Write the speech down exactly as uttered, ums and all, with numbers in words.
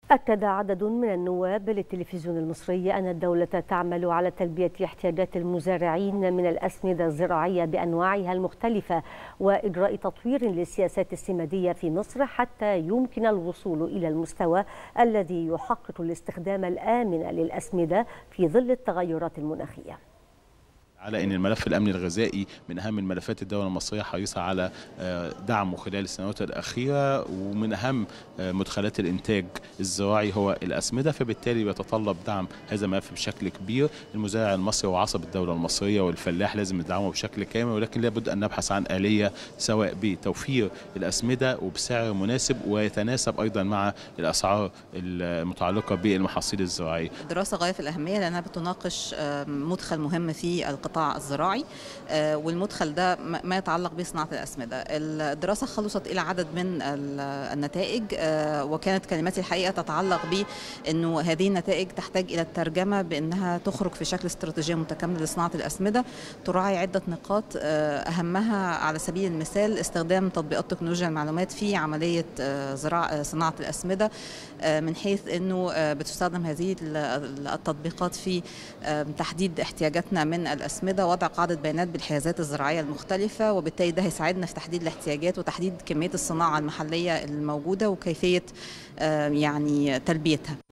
أكد عدد من النواب للتلفزيون المصري أن الدولة تعمل على تلبية احتياجات المزارعين من الأسمدة الزراعية بأنواعها المختلفة وإجراء تطوير للسياسات السمادية في مصر حتى يمكن الوصول إلى المستوى الذي يحقق الاستخدام الآمن للأسمدة في ظل التغيرات المناخية. على ان الملف الامني الغذائي من اهم الملفات الدوله المصريه حريصه على دعمه خلال السنوات الاخيره، ومن اهم مدخلات الانتاج الزراعي هو الاسمده، فبالتالي بيتطلب دعم هذا الملف بشكل كبير. المزارع المصري هو عصب الدوله المصريه، والفلاح لازم ندعمه بشكل كامل، ولكن لابد ان نبحث عن اليه سواء بتوفير الاسمده وبسعر مناسب ويتناسب ايضا مع الاسعار المتعلقه بالمحاصيل الزراعيه. دراسه غايه في الاهميه لانها بتناقش مدخل مهم في القطاع الزراعي، والمدخل ده ما يتعلق بصناعه الاسمده. الدراسه خلصت الى عدد من النتائج، وكانت كلماتي الحقيقه تتعلق بانه هذه النتائج تحتاج الى الترجمه بانها تخرج في شكل استراتيجيه متكامله لصناعه الاسمده تراعي عده نقاط، اهمها على سبيل المثال استخدام تطبيقات تكنولوجيا المعلومات في عمليه زراعه صناعه الاسمده، من حيث انه بتستخدم هذه التطبيقات في تحديد احتياجاتنا من الأسمدة، وضع قاعدة بيانات بالحيازات الزراعية المختلفة، وبالتالي ده هيساعدنا في تحديد الاحتياجات وتحديد كمية الصناعة المحلية الموجودة وكيفية يعني تلبيتها.